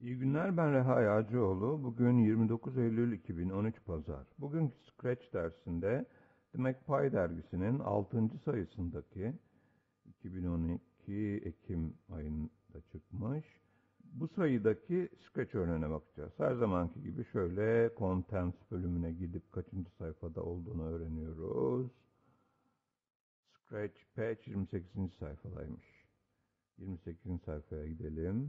İyi günler, ben Reha Yağcıoğlu. Bugün 29 Eylül 2013 Pazar. Bugünkü Scratch dersinde The Magpie dergisinin 6. sayısındaki 2012 Ekim ayında çıkmış. Bu sayıdaki Scratch örneğine bakacağız. Her zamanki gibi şöyle Contents bölümüne gidip kaçıncı sayfada olduğunu öğreniyoruz. Scratch Patch 28. sayfadaymış. 28. sayfaya gidelim.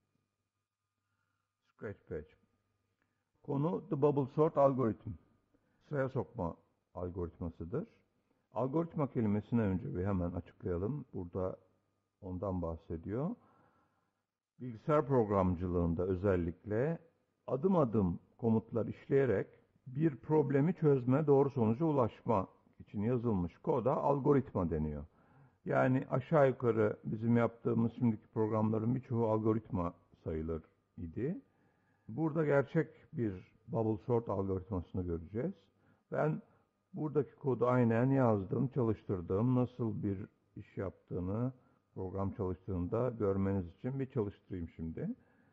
Scratch Patch. Konu The Bubble Sort algoritm. Sıraya sokma algoritmasıdır. Algoritma kelimesini önce bir hemen açıklayalım. Burada ondan bahsediyor. Bilgisayar programcılığında özellikle adım adım komutlar işleyerek bir problemi çözme, doğru sonuca ulaşma için yazılmış koda algoritma deniyor. Yani aşağı yukarı bizim yaptığımız şimdiki programların birçoğu algoritma sayılır idi. Burada gerçek bir bubble sort algoritmasını göreceğiz. Ben buradaki kodu aynen yazdım, çalıştırdım. Nasıl bir iş yaptığını, program çalıştığında görmeniz için bir çalıştırayım şimdi.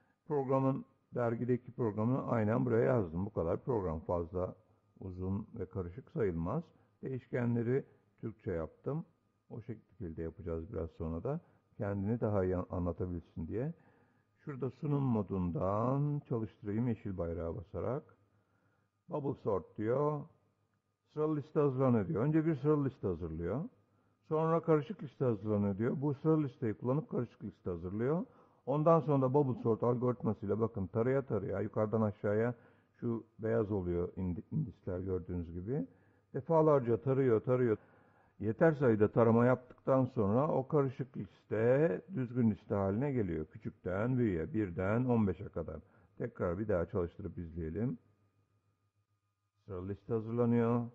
Dergideki programı aynen buraya yazdım. Bu kadar program fazla uzun ve karışık sayılmaz. Değişkenleri Türkçe yaptım. O şekilde yapacağız biraz sonra da. Kendini daha iyi anlatabilsin diye. Şurada sunum modundan çalıştırayım yeşil bayrağı basarak. Bubble sort diyor. Sıralı liste hazırlanıyor diyor. Önce bir sıralı liste hazırlıyor. Sonra karışık liste hazırlanıyor diyor. Bu sıralı listeyi kullanıp karışık liste hazırlıyor. Ondan sonra da bubble sort algoritmasıyla bakın taraya taraya yukarıdan aşağıya şu beyaz oluyor indisler gördüğünüz gibi. Defalarca tarıyor. Yeter sayıda tarama yaptıktan sonra o karışık liste düzgün liste haline geliyor. Küçükten büyüğe, birden 15'e kadar. Tekrar bir daha çalıştırıp izleyelim. Sıralı liste hazırlanıyor.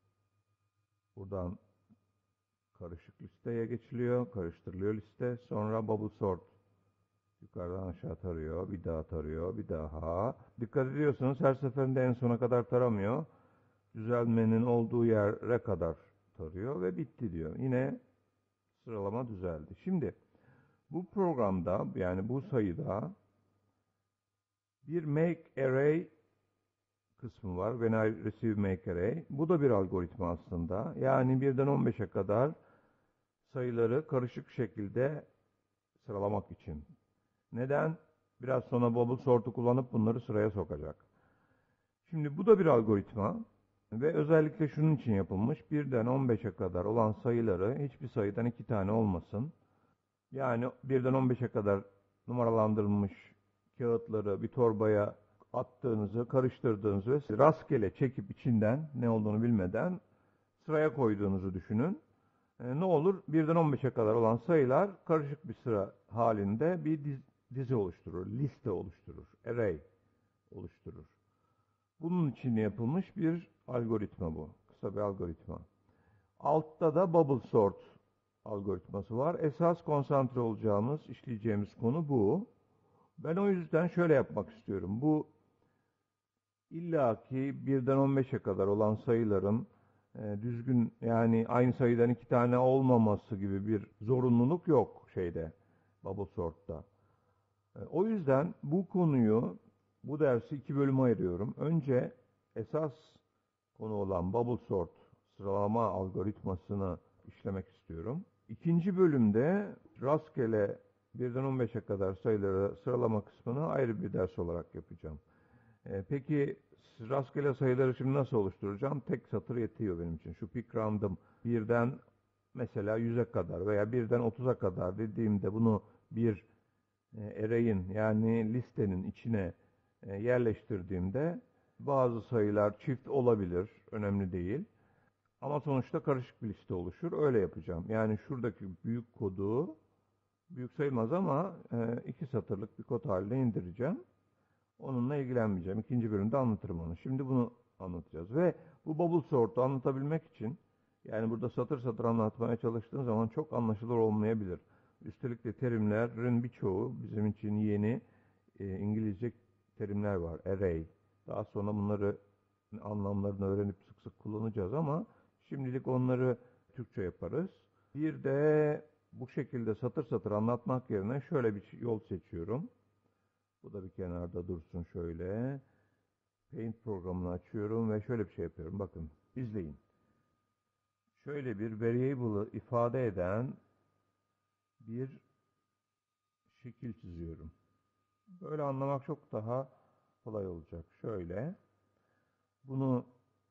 Buradan karışık listeye geçiliyor. Karıştırılıyor liste. Sonra bubble sort. Yukarıdan aşağı tarıyor. Bir daha tarıyor. Bir daha. Dikkat ediyorsanız her seferinde en sona kadar taramıyor. Düzelmenin olduğu yere kadar tarıyor ve bitti diyor. Yine sıralama düzeldi. Şimdi bu programda yani bu sayıda bir make array kısmı var. When I receive make array. Bu da bir algoritma aslında. Yani birden 15'e kadar sayıları karışık şekilde sıralamak için. Neden? Biraz sonra bubble sort'u kullanıp bunları sıraya sokacak. Şimdi bu da bir algoritma ve özellikle şunun için yapılmış. Birden 15'e kadar olan sayıları hiçbir sayıdan 2 tane olmasın. Yani birden 15'e kadar numaralandırılmış kağıtları bir torbaya attığınızı, karıştırdığınızı ve rastgele çekip içinden ne olduğunu bilmeden sıraya koyduğunuzu düşünün. Ne olur? Birden 15'e kadar olan sayılar karışık bir sıra halinde bir dizi oluşturur, liste oluşturur, array oluşturur. Bunun için yapılmış bir algoritma bu. Kısa bir algoritma. Altta da bubble sort algoritması var. Esas konsantre olacağımız, işleyeceğimiz konu bu. Ben o yüzden şöyle yapmak istiyorum. Bu illaki birden 15'e kadar olan sayıların düzgün yani aynı sayıdan 2 tane olmaması gibi bir zorunluluk yok şeyde bubble sort'ta. O yüzden bu dersi 2 bölüme ayırıyorum. Önce esas konu olan bubble sort sıralama algoritmasını işlemek istiyorum. İkinci bölümde rastgele birden 15'e kadar sayıları sıralama kısmını ayrı bir ders olarak yapacağım. Peki rastgele sayıları şimdi nasıl oluşturacağım? Tek satır yetiyor benim için. Şu pick random birden mesela 100'e kadar veya birden 30'a kadar dediğimde bunu bir array'in yani listenin içine yerleştirdiğimde bazı sayılar çift olabilir. Önemli değil. Ama sonuçta karışık bir liste oluşur. Öyle yapacağım. Yani şuradaki büyük kodu büyük sayılmaz ama 2 satırlık bir kod haline indireceğim. Onunla ilgilenmeyeceğim. İkinci bölümde anlatırım onu. Şimdi bunu anlatacağız. Ve bu bubble sort'u anlatabilmek için yani burada satır satır anlatmaya çalıştığım zaman çok anlaşılır olmayabilir. Üstelik de terimlerin birçoğu bizim için yeni İngilizce terimler var. Array. Daha sonra bunları anlamlarını öğrenip sık sık kullanacağız ama şimdilik onları Türkçe yaparız. Bir de bu şekilde satır satır anlatmak yerine şöyle bir yol seçiyorum. Bu da bir kenarda dursun şöyle. Paint programını açıyorum ve şöyle bir şey yapıyorum. Bakın, izleyin. Şöyle bir variable'ı ifade eden bir şekil çiziyorum. Böyle anlamak çok daha kolay olacak. Şöyle. Bunu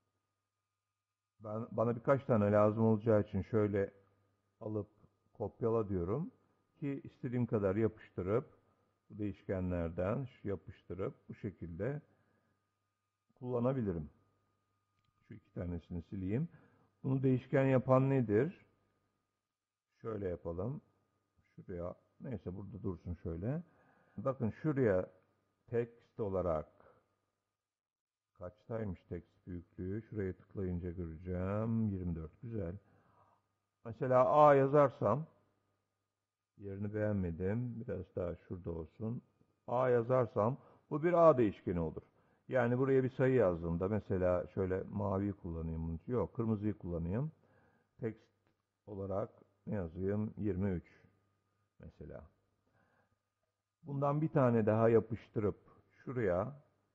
bana birkaç tane lazım olacağı için şöyle alıp kopyala diyorum ki istediğim kadar yapıştırıp bu değişkenlerden yapıştırıp bu şekilde kullanabilirim. Şu iki tanesini sileyim. Bunu değişken yapan nedir? Şöyle yapalım. Şuraya, neyse burada dursun şöyle. Bakın şuraya text olarak kaçtaymış text büyüklüğü? Şuraya tıklayınca göreceğim. 24. Güzel. Mesela A yazarsam, yerini beğenmedim. Biraz daha şurada olsun. A yazarsam bu bir A değişkeni olur. Yani buraya bir sayı yazdığımda mesela şöyle maviyi kullanayım. Yok, kırmızıyı kullanayım. Text olarak ne yazayım? 23 mesela. Bundan bir tane daha yapıştırıp şuraya,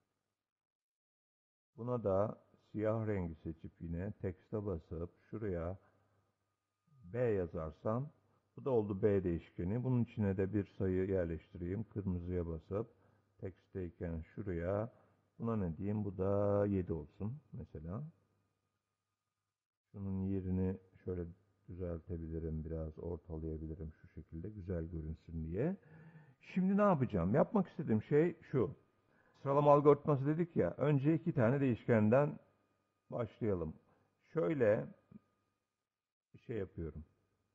buna da siyah rengi seçip yine text'e basıp şuraya B yazarsam bu da oldu B değişkeni. Bunun içine de bir sayı yerleştireyim. Kırmızıya basıp text'teyken şuraya buna ne diyeyim? Bu da 7 olsun mesela. Şunun yerini şöyle düzeltebilirim. Biraz ortalayabilirim şu şekilde güzel görünsün diye. Şimdi ne yapacağım? Yapmak istediğim şey şu. Sıralama algoritması dedik ya. Önce iki tane değişkenden başlayalım. Şöyle bir şey yapıyorum.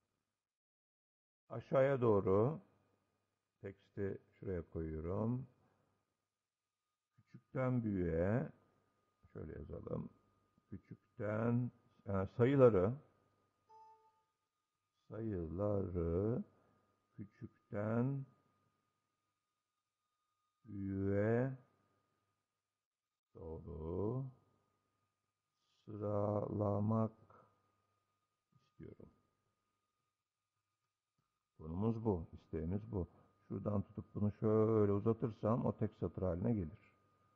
Aşağıya doğru teksti şuraya koyuyorum. Küçükten büyüğe şöyle yazalım. Küçükten sayıları küçükten büyüğe doğru sıralamak istiyorum. Konumuz bu, isteğimiz bu. Şuradan tutup bunu şöyle uzatırsam o tek satır haline gelir.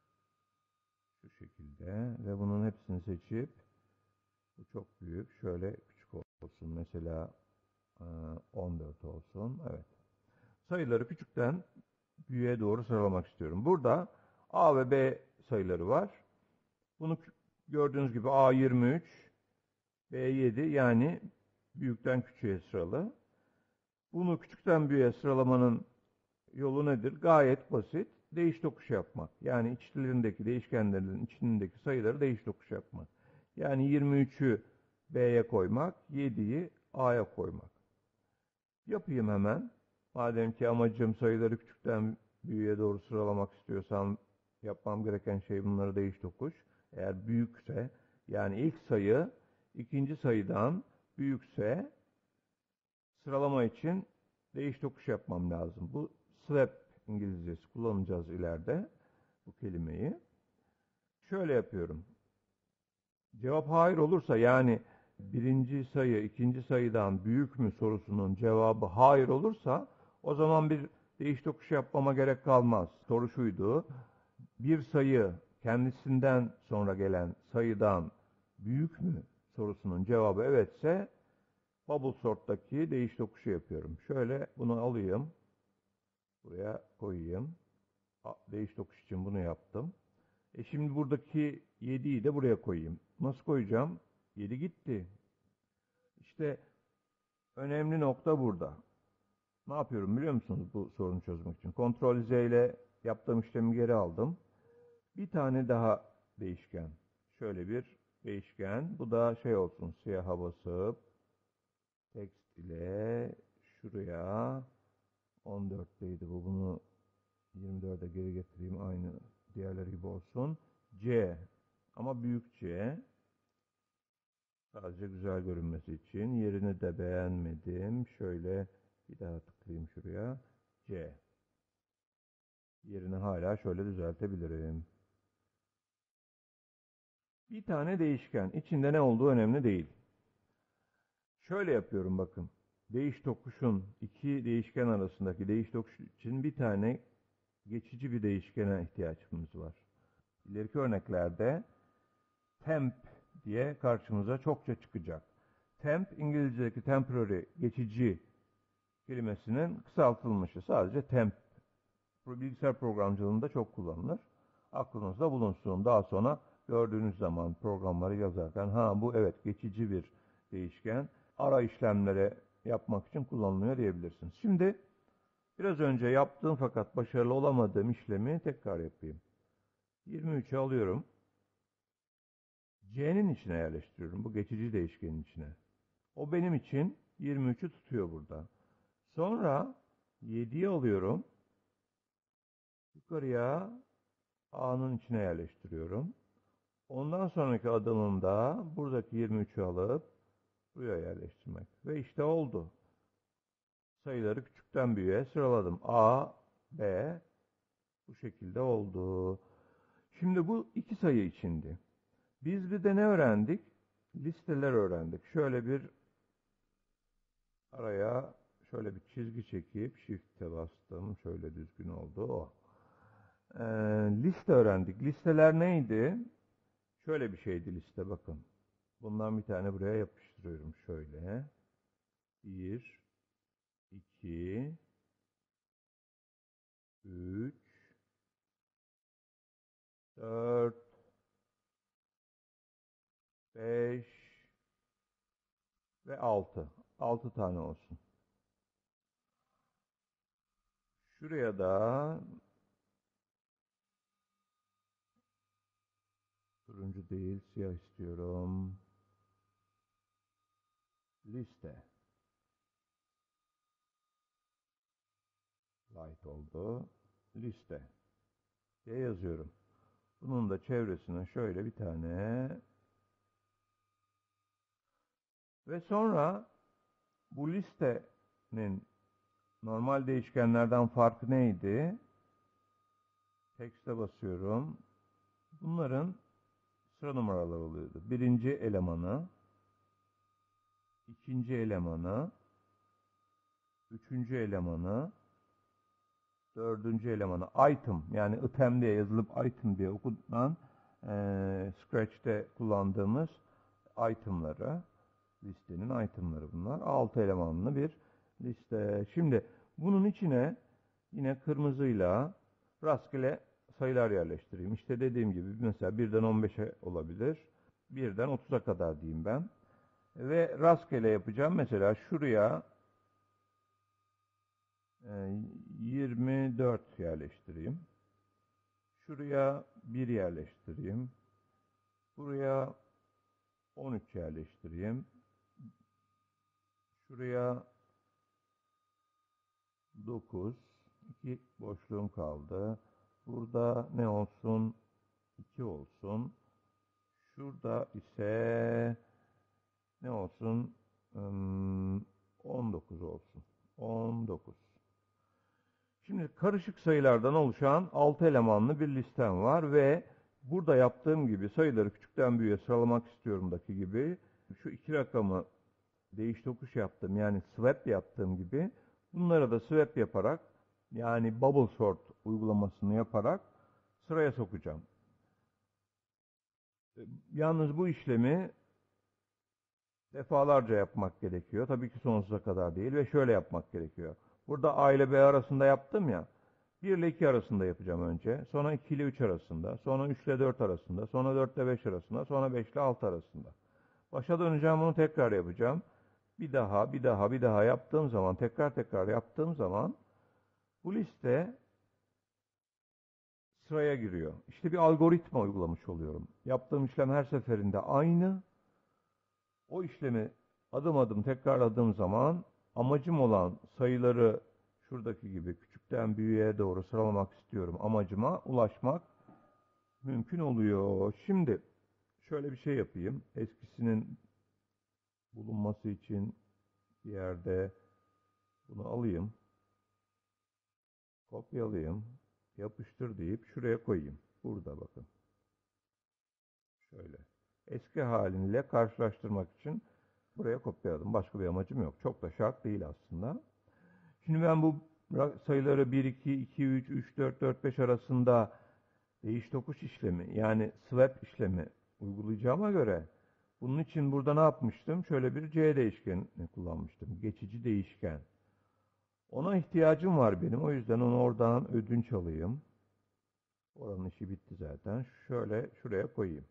Şu şekilde ve bunun hepsini seçip bu çok büyük, şöyle küçük olsun. Mesela 14 olsun. Evet. Sayıları küçükten büyüğe doğru sıralamak istiyorum. Burada A ve B sayıları var. Bunu gördüğünüz gibi A 23, B 7, yani büyükten küçüğe sıralı. Bunu küçükten büyüğe sıralamanın yolu nedir? Gayet basit. Değiş tokuş yapmak. Yani içlerindeki değişkenlerin içindeki sayıları değiş tokuş yapmak. Yani 23'ü B'ye koymak, 7'yi A'ya koymak. Yapayım hemen. Madem ki amacım sayıları küçükten büyüğe doğru sıralamak istiyorsam yapmam gereken şey bunları değiş tokuş. Eğer büyükse, yani ilk sayı ikinci sayıdan büyükse sıralama için değiş tokuş yapmam lazım. Bu swap İngilizcesi kullanacağız ileride bu kelimeyi. Şöyle yapıyorum. Cevap hayır olursa, yani birinci sayı ikinci sayıdan büyük mü sorusunun cevabı hayır olursa o zaman bir değiş tokuş yapmama gerek kalmaz. Soru şuydu: bir sayı kendisinden sonra gelen sayıdan büyük mü sorusunun cevabı evetse bubble sort'taki değiş tokuşu yapıyorum. Şöyle bunu alayım. Buraya koyayım. Değiş tokuş için bunu yaptım. Şimdi buradaki 7'yi de buraya koyayım. Nasıl koyacağım? 7 gitti. İşte önemli nokta burada. Ne yapıyorum biliyor musunuz bu sorunu çözmek için? Ctrl Z ile yaptığım işlemi geri aldım. Bir tane daha değişken. Şöyle bir değişken. Bu da şey olsun. Siyaha basıp text ile şuraya 14'teydi bu. Bunu 24'e geri getireyim. Aynı diğerleri gibi olsun. C. Ama büyük C. Sadece güzel görünmesi için. Yerini de beğenmedim. Şöyle bir daha tıklayayım şuraya. C. Yerini hala şöyle düzeltebilirim. Bir tane değişken. İçinde ne olduğu önemli değil. Şöyle yapıyorum bakın. Değiş tokuşun iki değişken arasındaki değiş tokuş için bir tane geçici bir değişkene ihtiyacımız var. İleriki örneklerde temp diye karşımıza çokça çıkacak. Temp, İngilizce'deki temporary, geçici kelimesinin kısaltılmışı. Sadece temp. Bilgisayar programcılığında çok kullanılır. Aklınızda bulunsun. Daha sonra gördüğünüz zaman programları yazarken bu evet geçici bir değişken. Ara işlemleri yapmak için kullanılıyor diyebilirsiniz. Şimdi biraz önce yaptığım fakat başarılı olamadığım işlemi tekrar yapayım. 23'ü alıyorum. C'nin içine yerleştiriyorum. Bu geçici değişkenin içine. O benim için 23'ü tutuyor burada. Sonra 7'yi alıyorum. Yukarıya A'nın içine yerleştiriyorum. Ondan sonraki adımımda buradaki 23'ü alıp buraya yerleştirmek. Ve işte oldu. Sayıları küçükten büyüğe sıraladım. A, B bu şekilde oldu. Şimdi bu iki sayı içindi. Biz bir de ne öğrendik? Listeler öğrendik. Şöyle bir araya şöyle bir çizgi çekip Shift'e bastım. Şöyle düzgün oldu o. Liste öğrendik. Listeler neydi? Şöyle bir şeydi liste bakın. Bundan bir tane buraya yapıştırıyorum şöyle. 1, 2, 3, 4, 5 ve 6. 6 tane olsun. Şuraya da turuncu değil siyah istiyorum. Liste. Light oldu. Liste diye yazıyorum. Bunun da çevresine şöyle bir tane ve sonra bu listenin normal değişkenlerden farkı neydi? Text'e basıyorum. Bunların sıra numaraları oluyordu. Birinci elemanı, ikinci elemanı, üçüncü elemanı, dördüncü elemanı. Item yani item diye yazılıp item diye okunan Scratch'te kullandığımız itemları, listenin itemları bunlar. 6 elemanlı bir liste. Şimdi bunun içine yine kırmızıyla rastgele sayılar yerleştireyim. İşte dediğim gibi mesela 1'den 15'e olabilir. 1'den 30'a kadar diyeyim ben. Ve rastgele yapacağım. Mesela şuraya 24 yerleştireyim. Şuraya 1 yerleştireyim. Buraya 13 yerleştireyim. Şuraya 9. 2 boşluğum kaldı. Burada ne olsun? 2 olsun. Şurada ise ne olsun? 19 olsun. 19. Şimdi karışık sayılardan oluşan 6 elemanlı bir listem var ve burada yaptığım gibi sayıları küçükten büyüğe sıralamak istiyorumdaki gibi şu iki rakamı değiş tokuş yaptım yani swap yaptığım gibi bunlara da swap yaparak yani bubble sort uygulamasını yaparak sıraya sokacağım. Yalnız bu işlemi defalarca yapmak gerekiyor. Tabii ki sonsuza kadar değil ve şöyle yapmak gerekiyor. Burada A ile B arasında yaptım ya. 1 ile 2 arasında yapacağım önce. Sonra 2 ile 3 arasında. Sonra 3 ile 4 arasında. Sonra 4 ile 5 arasında. Sonra 5 ile 6 arasında. Başa döneceğim bunu tekrar yapacağım. Bir daha yaptığım zaman, tekrar yaptığım zaman bu liste sıraya giriyor. İşte bir algoritma uygulamış oluyorum. Yaptığım işlem her seferinde aynı. O işlemi adım adım tekrarladığım zaman amacım olan sayıları şuradaki gibi küçükten büyüğe doğru sıralamak istiyorum. Amacıma ulaşmak mümkün oluyor. Şimdi şöyle bir şey yapayım. Eskisinin bulunması için bir yerde bunu alayım. Kopyalayayım. Yapıştır deyip şuraya koyayım. Burada bakın. Şöyle. Eski haliyle karşılaştırmak için buraya kopyaladım. Başka bir amacım yok. Çok da şart değil aslında. Şimdi ben bu sayıları 1, 2, 2, 3, 3, 4, 4, 5 arasında değiş tokuş işlemi yani swap işlemi uygulayacağıma göre bunun için burada ne yapmıştım? Şöyle bir C değişkeni kullanmıştım. Geçici değişken. Ona ihtiyacım var benim. O yüzden onu oradan ödünç alayım. Oranın işi bitti zaten. Şöyle şuraya koyayım.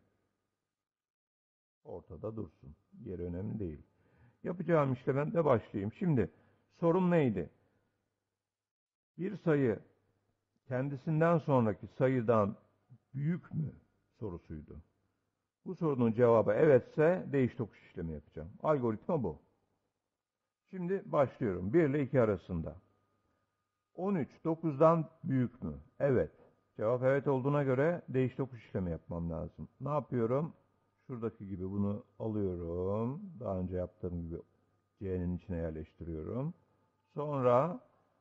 Ortada dursun. Yeri önemli değil. Yapacağım işlemden de başlayayım. Şimdi sorum neydi? Bir sayı kendisinden sonraki sayıdan büyük mü sorusuydu. Bu sorunun cevabı evetse değiş tokuş işlemi yapacağım. Algoritma bu. Şimdi başlıyorum. 1 ile 2 arasında. 13 9'dan büyük mü? Evet. Cevap evet olduğuna göre değiş tokuş işlemi yapmam lazım. Ne yapıyorum? Şuradaki gibi bunu alıyorum. Daha önce yaptığım gibi C'nin içine yerleştiriyorum. Sonra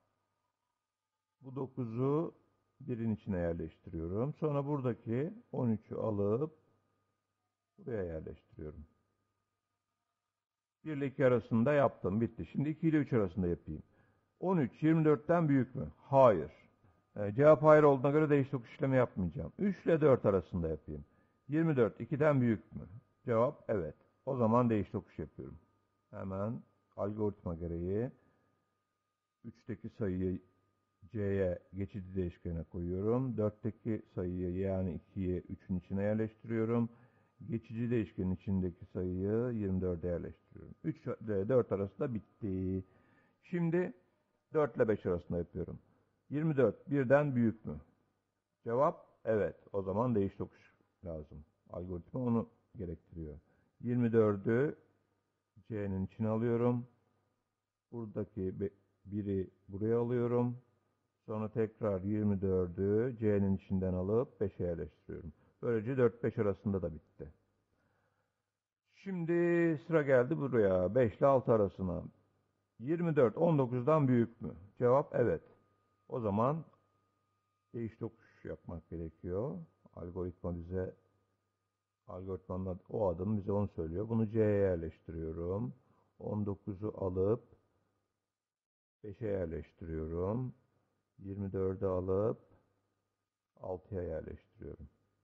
bu 9'u 1'in içine yerleştiriyorum. Sonra buradaki 13'ü alıp buraya yerleştiriyorum. 1 ile 2 arasında yaptım. Bitti. Şimdi 2 ile 3 arasında yapayım. 13 24'ten büyük mü? Hayır. Cevap hayır olduğuna göre değiş tokuş işlemi yapmayacağım. 3 ile 4 arasında yapayım. 24 2'den büyük mü? Cevap evet. O zaman değiş tokuş yapıyorum. Hemen algoritma gereği 3'teki sayıyı C'ye geçici değişkene koyuyorum. 4'teki sayıyı yani 2'yi 3'ün içine yerleştiriyorum. Geçici değişkenin içindeki sayıyı 24'e yerleştiriyorum. 3 ile 4 arasında bitti. Şimdi 4 ile 5 arasında yapıyorum. 24 birden büyük mü? Cevap evet. O zaman değiş tokuş lazım. Algoritma onu gerektiriyor. 24'ü C'nin içine alıyorum. Buradaki 1'i buraya alıyorum. Sonra tekrar 24'ü C'nin içinden alıp 5'e yerleştiriyorum. Böylece 4-5 arasında da bitti. Şimdi sıra geldi buraya. 5 ile 6 arasına. 24 19'dan büyük mü? Cevap evet. O zaman değiş tokuş yapmak gerekiyor. Algoritmanın o adım bize onu söylüyor. Bunu C'ye yerleştiriyorum. 19'u alıp 5'e yerleştiriyorum. 24'ü alıp 6'ya yerleştiriyorum.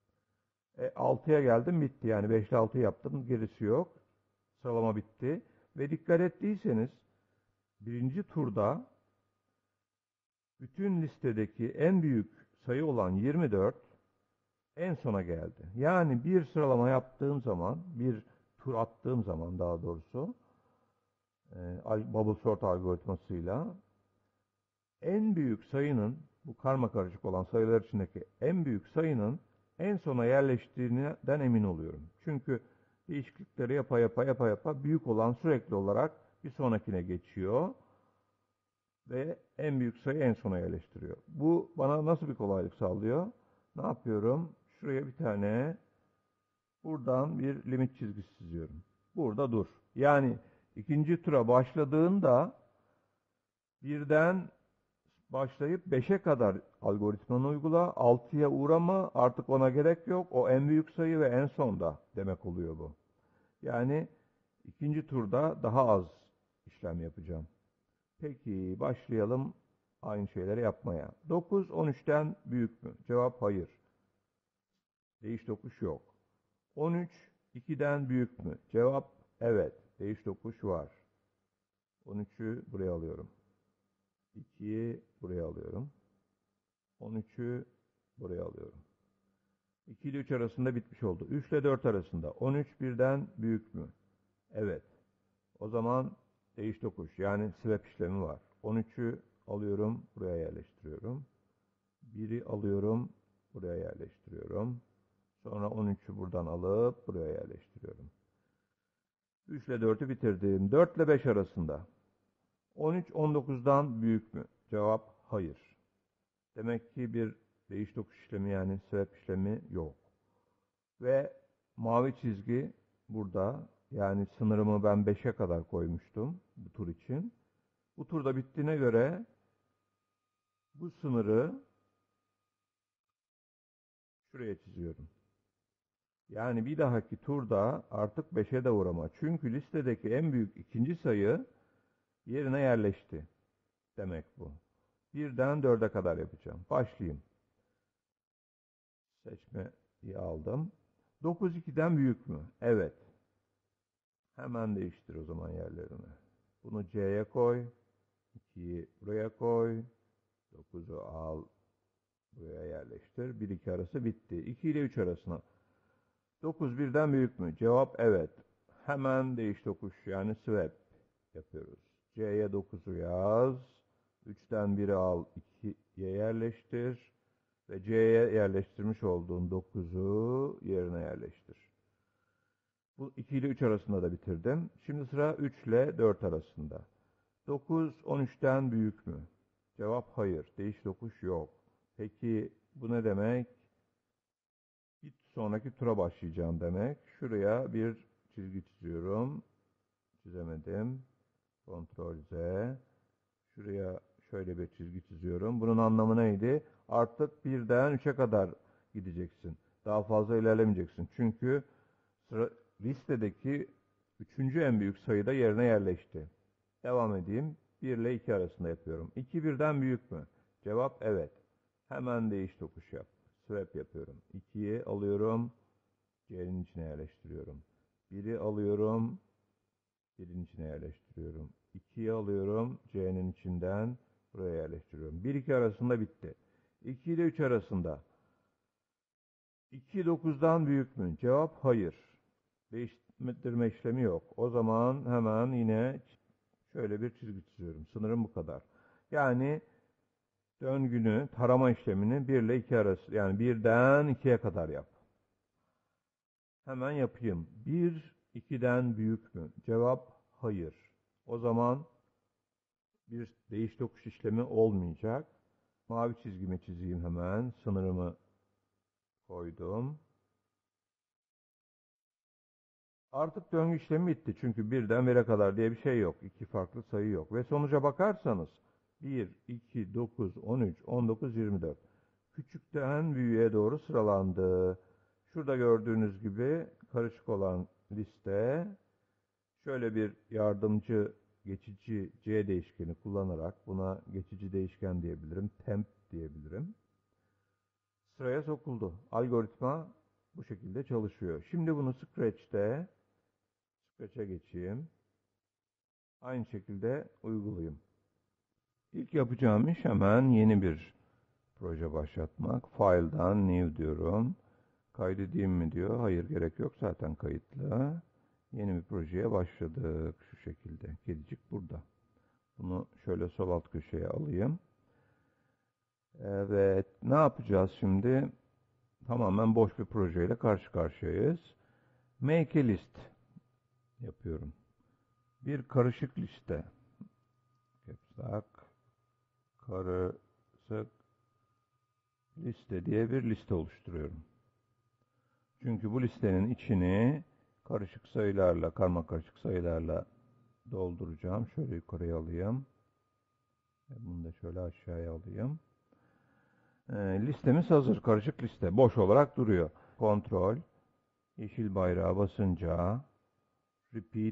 6'ya geldim bitti. Yani 5 ile 6'yı yaptım. Gerisi yok. Sıralama bitti. Ve dikkat ettiyseniz birinci turda bütün listedeki en büyük sayı olan 24 en sona geldi. Yani bir sıralama yaptığım zaman, bir tur attığım zaman daha doğrusu bubble sort algoritmasıyla en büyük sayının, bu karma karışık olan sayılar içindeki en büyük sayının en sona yerleştiğinden emin oluyorum. Çünkü değişiklikleri yapa büyük olan sürekli olarak bir sonrakine geçiyor ve en büyük sayı en sona yerleştiriyor. Bu bana nasıl bir kolaylık sağlıyor? Ne yapıyorum? Şuraya bir tane buradan bir limit çizgisi çiziyorum. Burada dur. Yani ikinci tura başladığında birden başlayıp 5'e kadar algoritmanı uygula. 6'ya uğrama, artık ona gerek yok. O en büyük sayı ve en sonda demek oluyor bu. Yani ikinci turda daha az işlem yapacağım. Peki başlayalım aynı şeyleri yapmaya. 9 13'ten büyük mü? Cevap hayır. Değiş tokuş yok. 13 2'den büyük mü? Cevap evet. Değiş tokuş var. 13'ü buraya alıyorum. 2'yi buraya alıyorum. 13'ü buraya alıyorum. 2 ile 3 arasında bitmiş oldu. 3 ile 4 arasında. 13 birden büyük mü? Evet. O zaman değiş tokuş yani swap işlemi var. 13'ü alıyorum, buraya yerleştiriyorum. 1'i alıyorum, buraya yerleştiriyorum. Sonra 13'ü buradan alıp buraya yerleştiriyorum. 3 ile 4'ü bitirdim. 4 ile 5 arasında. 13 19'dan büyük mü? Cevap hayır. Demek ki bir değiş tokuş işlemi yani swap işlemi yok. Ve mavi çizgi burada. Yani sınırımı ben 5'e kadar koymuştum bu tur için. Bu turda bittiğine göre bu sınırı şuraya çiziyorum. Yani bir dahaki turda artık 5'e de uğrama. Çünkü listedeki en büyük ikinci sayı yerine yerleşti. Demek bu. Birden 4'e kadar yapacağım. Başlayayım. Seçmeyi aldım. 9 2'den büyük mü? Evet. Hemen değiştir o zaman yerlerini. Bunu C'ye koy. 2'yi buraya koy. 9'u al. Buraya yerleştir. 1-2 arası bitti. 2 ile 3 arasına. 9 birden büyük mü? Cevap evet. Hemen değiş tokuş yani swap yapıyoruz. C'ye 9'u yaz. 3'ten 1'i al. 2'ye yerleştir. Ve C'ye yerleştirmiş olduğun 9'u yerine yerleştir. Bu 2 ile 3 arasında da bitirdim. Şimdi sıra 3 ile 4 arasında. 9 13'ten büyük mü? Cevap hayır. Değiş tokuş yok. Peki bu ne demek? Bir sonraki tura başlayacağım demek. Şuraya bir çizgi çiziyorum. Çizemedim. Ctrl Z. Şuraya şöyle bir çizgi çiziyorum. Bunun anlamı neydi? Artık 1'den 3'e kadar gideceksin. Daha fazla ilerlemeyeceksin. Çünkü listedeki 3. en büyük sayıda yerine yerleşti. Devam edeyim. 1 ile 2 arasında yapıyorum. 2 birden büyük mü? Cevap evet. Hemen değiş tokuş yap. Swap yapıyorum. 2'yi alıyorum. C'nin içine yerleştiriyorum. 1'i alıyorum. 1'in içine yerleştiriyorum. 2'yi alıyorum. C'nin içinden buraya yerleştiriyorum. 1-2 arasında bitti. 2 ile 3 arasında. 2 9'dan büyük mü? Cevap hayır. Değiştirme işlemi yok. O zaman hemen yine şöyle bir çizgi çiziyorum. Sınırım bu kadar. Yani döngünü, tarama işlemini 1 ile 2 arası, yani 1'den 2'ye kadar yap. Hemen yapayım. 1 2'den büyük mü? Cevap hayır. O zaman bir değiş tokuş işlemi olmayacak. Mavi çizgimi çizeyim hemen. Sınırımı koydum. Artık döngü işlemi bitti. Çünkü 1'den 1'e kadar diye bir şey yok. İki farklı sayı yok. Ve sonuca bakarsanız 1, 2, 9, 13, 19, 24. Küçükten büyüğe doğru sıralandı. Şurada gördüğünüz gibi karışık olan liste şöyle bir yardımcı geçici C değişkeni kullanarak buna geçici değişken diyebilirim, temp diyebilirim. Sıraya sokuldu. Algoritma bu şekilde çalışıyor. Şimdi bunu Scratch'e geçeyim. Aynı şekilde uygulayayım. İlk yapacağım iş hemen yeni bir proje başlatmak. File'dan New diyorum. Kaydedeyim mi diyor. Hayır, gerek yok. Zaten kayıtlı. Yeni bir projeye başladık. Şu şekilde. Kedicik burada. Bunu şöyle sol alt köşeye alayım. Evet. Ne yapacağız şimdi? Tamamen boş bir projeyle karşı karşıyayız. Make a list yapıyorum. Bir karışık liste. Karışık liste diye bir liste oluşturuyorum. Çünkü bu listenin içini karışık sayılarla, karmakarışık sayılarla dolduracağım. Şöyle yukarıya alayım. Bunu da şöyle aşağıya alayım. Listemiz hazır. Karışık liste. Boş olarak duruyor. Kontrol. Yeşil bayrağı basınca repeat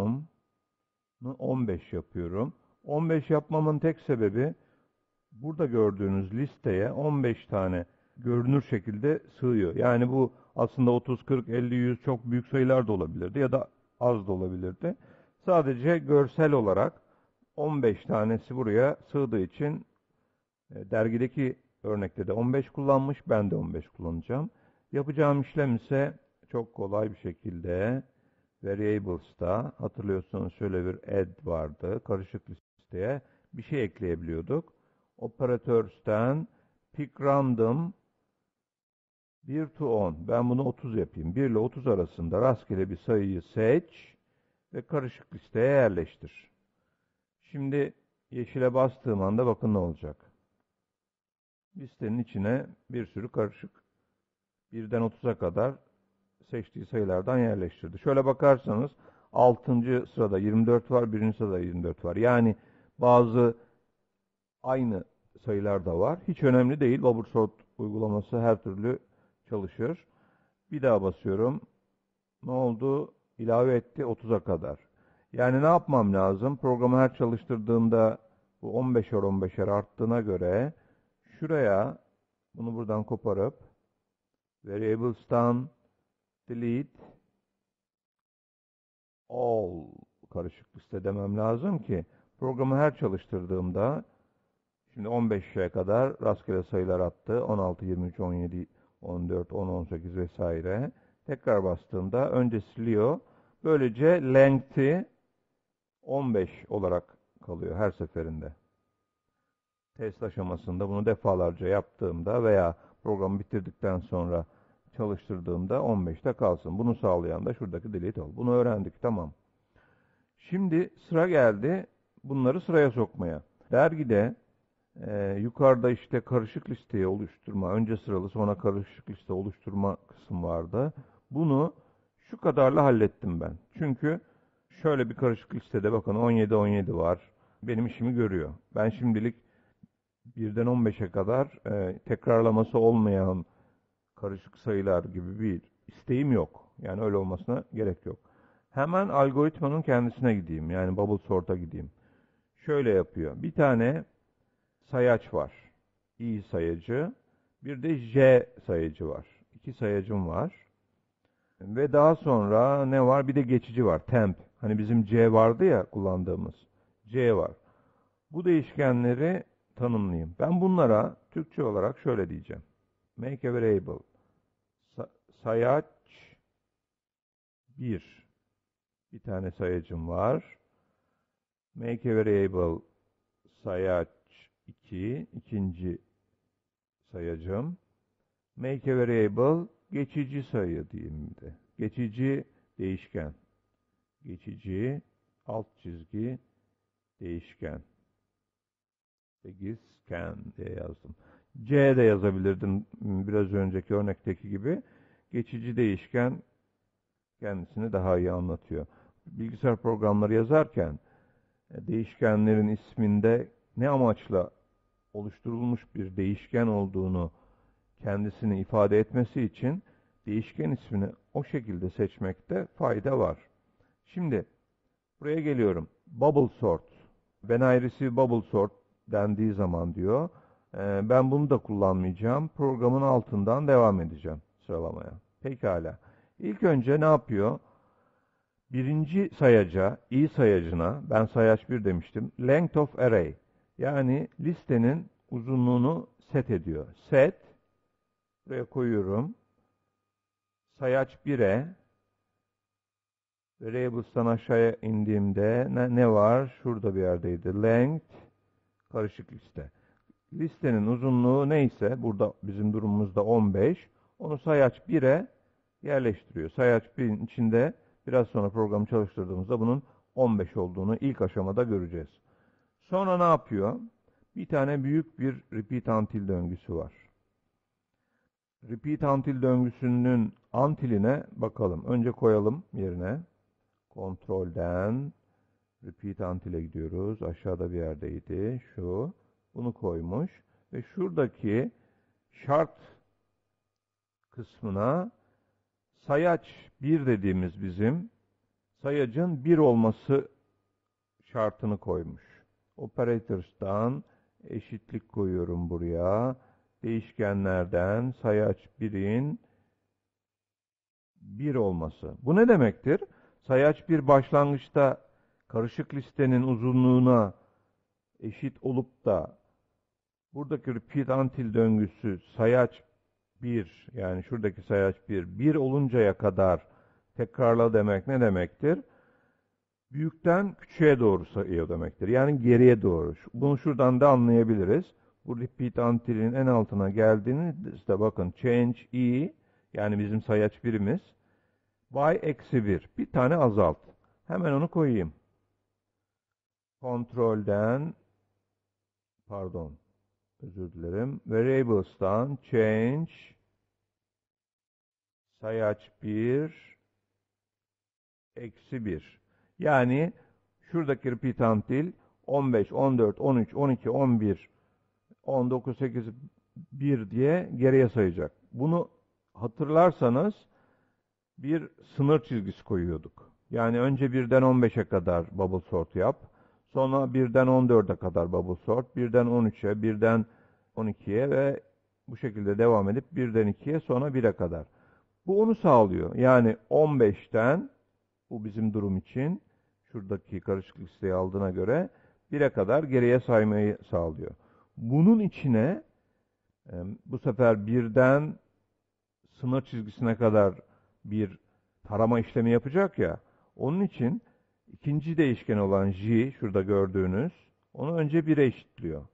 15 yapıyorum. 15 yapmamın tek sebebi burada gördüğünüz listeye 15 tane görünür şekilde sığıyor. Yani bu aslında 30, 40, 50, 100 çok büyük sayılar da olabilirdi ya da az da olabilirdi. Sadece görsel olarak 15 tanesi buraya sığdığı için dergideki örnekte de 15 kullanmış, ben de 15 kullanacağım. Yapacağım işlem ise çok kolay bir şekilde Variables'ta hatırlıyorsunuz şöyle bir add vardı. Karışık listeye bir şey ekleyebiliyorduk. Operatörsten pick random 1 to 10. Ben bunu 30 yapayım. 1 ile 30 arasında rastgele bir sayıyı seç ve karışık listeye yerleştir. Şimdi yeşile bastığım anda bakın ne olacak. Listenin içine bir sürü karışık 1'den 30'a kadar seçtiği sayılardan yerleştirdi. Şöyle bakarsanız 6. sırada 24 var, 1. sırada 24 var. Yani bazı aynı sayılar da var. Hiç önemli değil. Bubblesort uygulaması her türlü çalışır. Bir daha basıyorum. Ne oldu? İlave etti 30'a kadar. Yani ne yapmam lazım? Programı her çalıştırdığımda bu 15'er 15'er arttığına göre şuraya bunu buradan koparıp variables'tan delete all karışık liste demem lazım ki programı her çalıştırdığımda şimdi 15'e kadar rastgele sayılar attı. 16, 23, 17, 14, 10, 18 vesaire. Tekrar bastığımda önce siliyor. Böylece length'i 15 olarak kalıyor her seferinde. Test aşamasında bunu defalarca yaptığımda veya programı bitirdikten sonra çalıştırdığımda 15'te kalsın. Bunu sağlayan da şuradaki delete all. Bunu öğrendik, tamam. Şimdi sıra geldi bunları sıraya sokmaya. Dergide yukarıda işte karışık listeyi oluşturma, önce sıralı sonra karışık liste oluşturma kısmı vardı. Bunu şu kadarla hallettim ben. Çünkü şöyle bir karışık listede bakın 17 var. Benim işimi görüyor. Ben şimdilik 1'den 15'e kadar tekrarlaması olmayan karışık sayılar gibi bir isteğim yok. Yani öyle olmasına gerek yok. Hemen algoritmanın kendisine gideyim. Yani bubble sort'a gideyim. Şöyle yapıyor. Bir tane sayaç var. I sayacı. Bir de J sayacı var. İki sayacım var. Ve daha sonra ne var? Bir de geçici var. Temp. Hani bizim C vardı ya kullandığımız. C var. Bu değişkenleri tanımlayayım. Ben bunlara Türkçe olarak şöyle diyeceğim. Make a variable. Sayaç 1. Bir tane sayacım var. Make a variable sayaç 2. İkinci sayacım. Make a variable geçici sayı diyeyim de. Geçici değişken. Geçici alt çizgi değişken. 8 diye yazdım. C de yazabilirdim biraz önceki örnekteki gibi. Geçici değişken kendisini daha iyi anlatıyor. Bilgisayar programları yazarken değişkenlerin isminde ne amaçla oluşturulmuş bir değişken olduğunu kendisini ifade etmesi için değişken ismini o şekilde seçmekte fayda var. Şimdi buraya geliyorum. Bubble sort. When I receive bubble sort dendiği zaman diyor. Ben bunu da kullanmayacağım. Programın altından devam edeceğim sıralamaya. Pekala. İlk önce ne yapıyor? Birinci sayaca, i sayacına, ben sayaç 1 demiştim. Length of array. Yani listenin uzunluğunu set ediyor. Set. Buraya koyuyorum. Sayaç 1'e variables'tan aşağıya indiğimde ne var? Şurada bir yerdeydi. Length karışık liste. Listenin uzunluğu neyse, burada bizim durumumuzda 15. Onu sayaç 1'e yerleştiriyor. Sayaç 1'in içinde biraz sonra programı çalıştırdığımızda bunun 15 olduğunu ilk aşamada göreceğiz. Sonra ne yapıyor? Bir tane büyük bir repeat until döngüsü var. Repeat until döngüsünün until'ine bakalım. Önce koyalım yerine. Kontrolden repeat until'e gidiyoruz. Aşağıda bir yerdeydi. Şu. Bunu koymuş. Ve şuradaki şart kısmına sayaç 1 dediğimiz bizim sayacın 1 olması şartını koymuş. Operators'tan eşitlik koyuyorum buraya. Değişkenlerden sayaç 1'in 1 olması. Bu ne demektir? Sayaç 1 başlangıçta karışık listenin uzunluğuna eşit olup da buradaki repeat until döngüsü sayaç 1 yani şuradaki sayaç 1 oluncaya kadar tekrarla demek ne demektir? Büyükten küçüğe doğru sayıyor demektir. Yani geriye doğru. Bunu şuradan da anlayabiliriz. Bu repeat until'in en altına geldiğinizde bakın change i yani bizim sayaç birimiz by eksi 1. Bir tane azalt. Hemen onu koyayım. Kontrolden pardon özür dilerim. Variables'tan change sayaç 1 eksi 1. Yani şuradaki repeat until 15, 14, 13, 12, 11, 19, 8, 1 diye geriye sayacak. Bunu hatırlarsanız bir sınır çizgisi koyuyorduk. Yani önce 1'den 15'e kadar bubble sort yap. Sonra 1'den 14'e kadar bubble sort, 1'den 13'e, 1'den 12'ye ve bu şekilde devam edip 1'den 2'ye sonra 1'e kadar. Bu onu sağlıyor. Yani 15'ten, bu bizim durum için, şuradaki karışık listeyi aldığına göre 1'e kadar geriye saymayı sağlıyor. Bunun içine bu sefer 1'den sınır çizgisine kadar bir tarama işlemi yapacak ya. Onun için ikinci değişken olan j, şurada gördüğünüz, onu önce 1'e eşitliyor.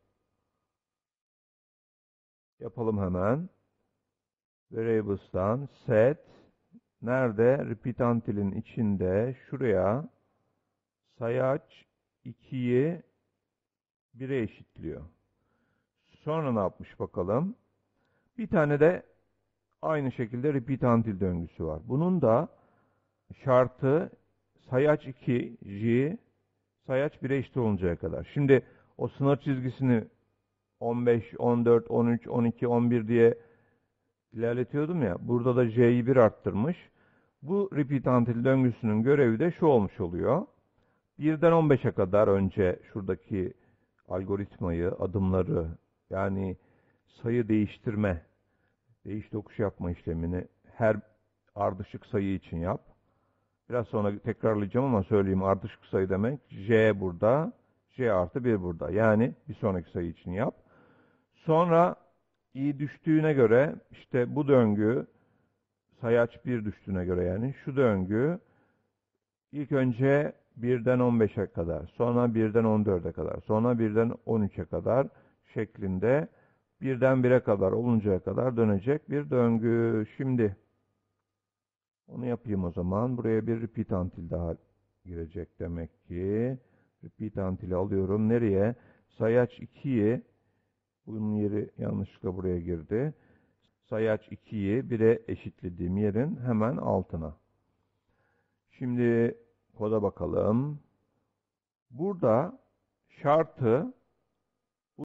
Yapalım hemen. Variables'tan set, nerede? Repeat until'in içinde şuraya sayaç 2'yi 1'e eşitliyor. Sonra ne yapmış bakalım? Bir tane de aynı şekilde repeat until döngüsü var. Bunun da şartı sayaç 2, j, sayaç 1'e eşit oluncaya kadar. Şimdi o sınır çizgisini 15, 14, 13, 12, 11 diye ilerletiyordum ya. Burada da j'yi 1 arttırmış. Bu repeat until döngüsünün görevi de şu olmuş oluyor. 1'den 15'e kadar önce şuradaki algoritmayı, adımları, yani sayı değiştirme, değiş tokuş yapma işlemini her ardışık sayı için yap. Biraz sonra tekrarlayacağım ama söyleyeyim, ardışık sayı demek j burada, j artı 1 burada. Yani bir sonraki sayı için yap. Sonra i düştüğüne göre, işte bu döngü sayaç 1 düştüğüne göre, yani şu döngü ilk önce 1'den 15'e kadar, sonra 1'den 14'e kadar, sonra 1'den 13'e kadar şeklinde 1'den 1'e kadar oluncaya kadar dönecek bir döngü. Şimdi onu yapayım o zaman. Buraya bir repeat until daha girecek demek ki. Repeat until'i alıyorum. Nereye? Sayaç 2'yi, bunun yeri yanlışlıkla buraya girdi. Sayaç 2'yi 1'e eşitlediğim yerin hemen altına. Şimdi koda bakalım. Burada şartı